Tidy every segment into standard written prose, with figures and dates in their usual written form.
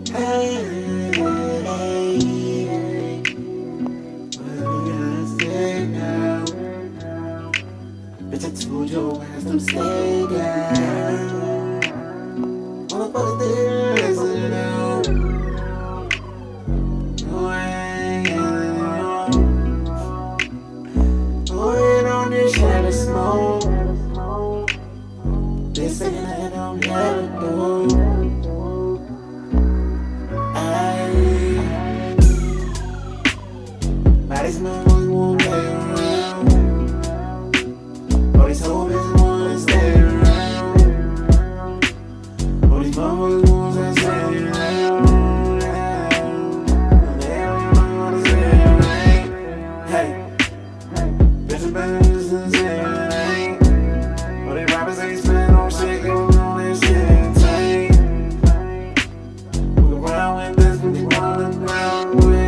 Hey, what do I say now? Bitch, I told your ass to stay down. Motherfuckers, they listen now. Pouring on this shit of smoke. They saying I don't let it go. These motherfuckers won't play around. All these hoes bitches wanna stay around. All these motherfuckers wanna stay around. And they don't even wanna stay around. Hey, bitches better listen to say it ain't. All these rappers ain't spending on shit, going on that shit insane. Look around with this, when you on the ground with.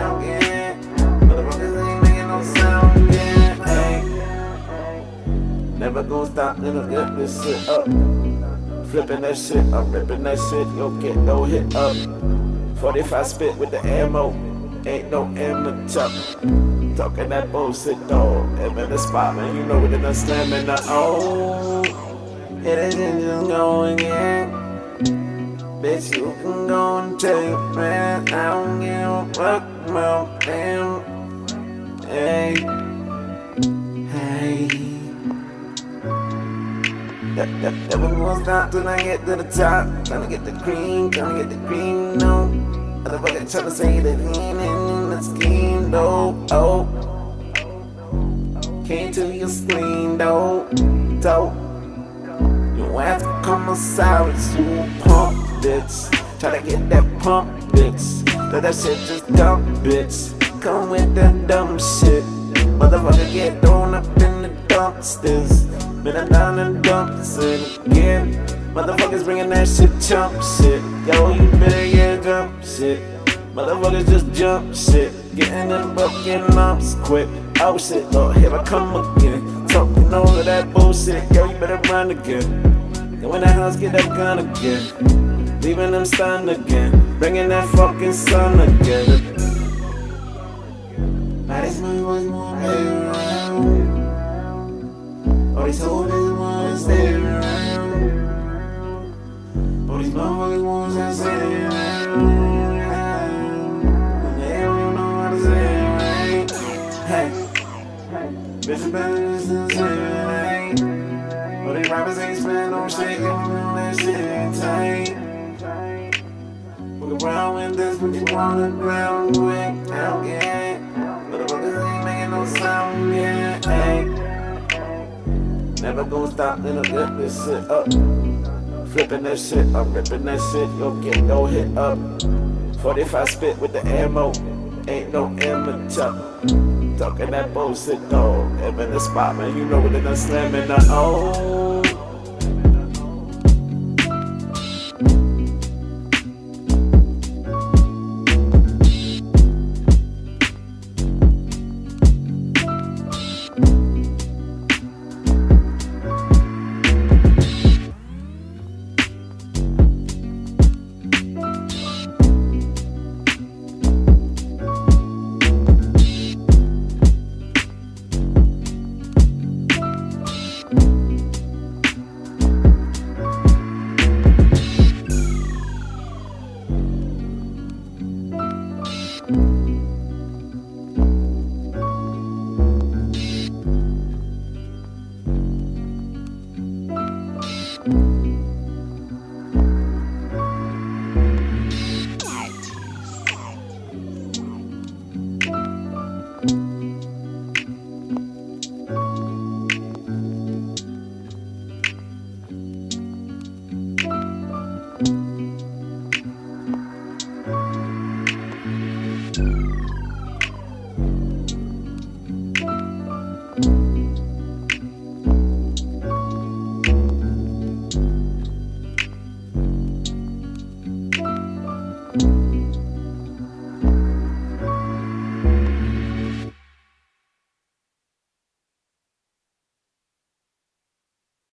Never gonna stop, nigga, get this shit up. Flipping that shit, I'm ripping that shit, yo, get no hit up. 45 spit with the ammo, ain't no amateur. Talking that bullshit, dog. I'm in the spot, man, you know what, I'm slamming the O. Hit it and just go again. Bitch, you can go and take, man. I don't give a fuck about them. Hey, hey. Never gonna stop till I get to the top. Tryna get the cream, tryna get the green, no. Motherfucker tryna say that he ain't in the scheme, though. Oh, came to your screen, though. Your ass come aside, you pump, bitch. Tryna get that pump, bitch. That shit just dumb, bitch. Come with that dumb shit. Motherfucker get thrown up in the dumpsters. Been down and dumps it again. Motherfuckers bringing that shit, chump shit. Yo, you better get jump shit. Motherfuckers just jump shit. Getting them bucket lumps quick. Oh shit, Lord, here I come again. Talking all of that bullshit. Yo, you better run again. Go in the house, get that gun again. Leaving them stunned again. Bringing that fucking sun again. Now this motherfuckers won't play around. All these hoes bitches wanna stay around. All these motherfuckers wanna stay around. And they don't even know how to say it right. Hey, bitches better listen to say it ain't. All these rappers ain't spending on shit, going on that shit insane. Look around with this, when you on the ground with out, yeah. Motherfuckers ain't making no sound, yeah. Hey. Never gonna stop, then I'll get this shit up. Flipping that shit, I'm ripping that shit, yo, get no hit up. 45 spit with the ammo, ain't no amateur. Talking that bullshit, dog. I'm in the spot, man, you know what, I'm slamming the O.